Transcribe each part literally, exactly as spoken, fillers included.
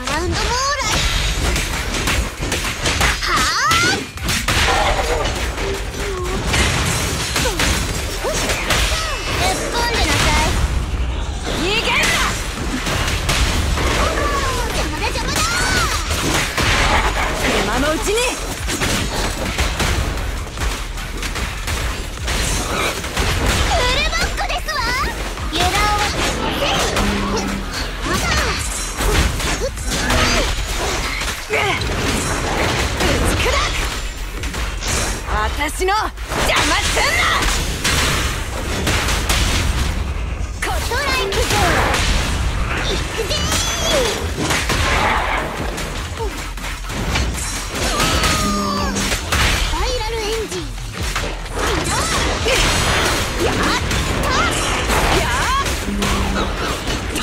ラウンドモーライ。はあ。ぶっ飛んでなさい。逃げるな。邪魔だ邪魔だ。 今のうちに。 フルバックですわ。油断は私の邪魔すんな。 コトライクゾーいくぜー。スパイラルエンジンやったやっと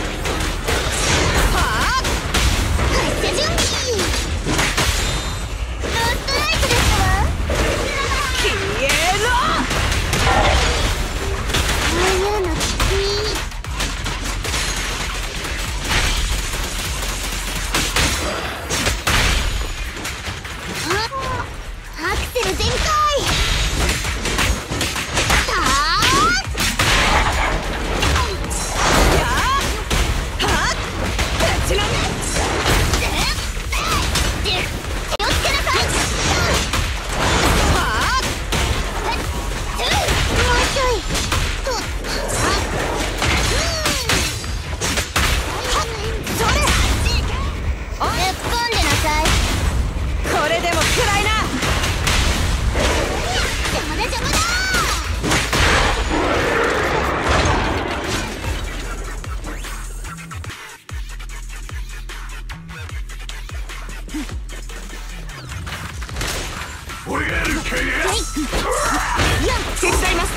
はあ発射準備。ロストライクですわ。 消えろ。 こういうのきつい。あ、アクセル全開。たーやっはっぶちのめ。 気をつけなさい。 はあもうちょいと。 それ。 ぶっ込んでなさい。 これでもくらいな。 邪魔だ邪魔だ。 俺がやるかや。 手伝います。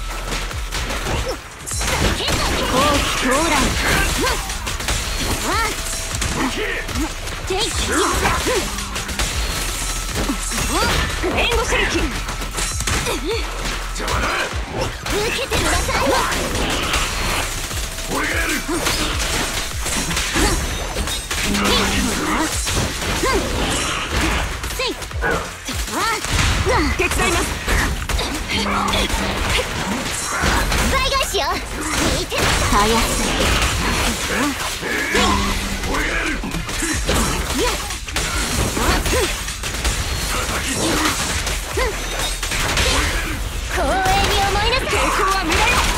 後期狂乱。テイク。 援護射撃。 邪魔だ。 受けてください。 俺がやる。 せい。 手伝います。 倍返しよ。見てたやすい。 俺がやる。 光栄に思いなさい。 抵抗は見られない。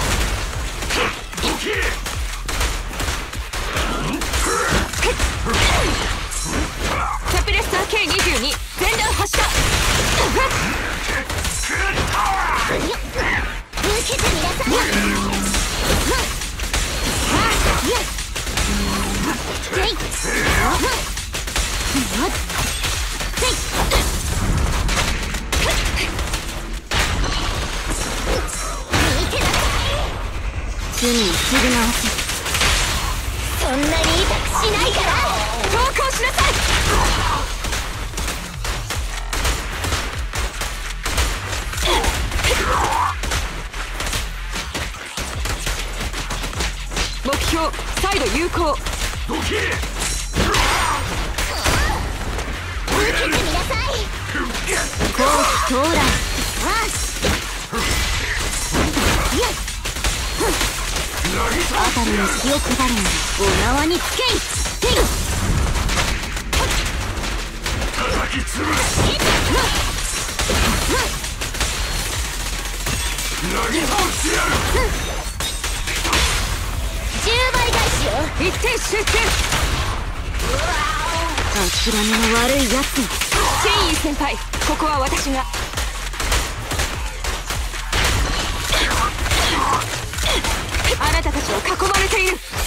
キャピレスター ケーにじゅうに 全弾発射。 受けてみなさい。罪を償わせる。そんなに痛くしないから。 投降しなさい。目標再度有効。 どけ。 受けてみなさい。後期狂乱。辺りに気を配るのでお縄につけい。 叩き潰す。なぎ倒してやる。 じゅうばい返しよ。 一点集中。 諦めの悪いやつ。 チェイン先輩、ここは私が。あなたたちは囲まれている。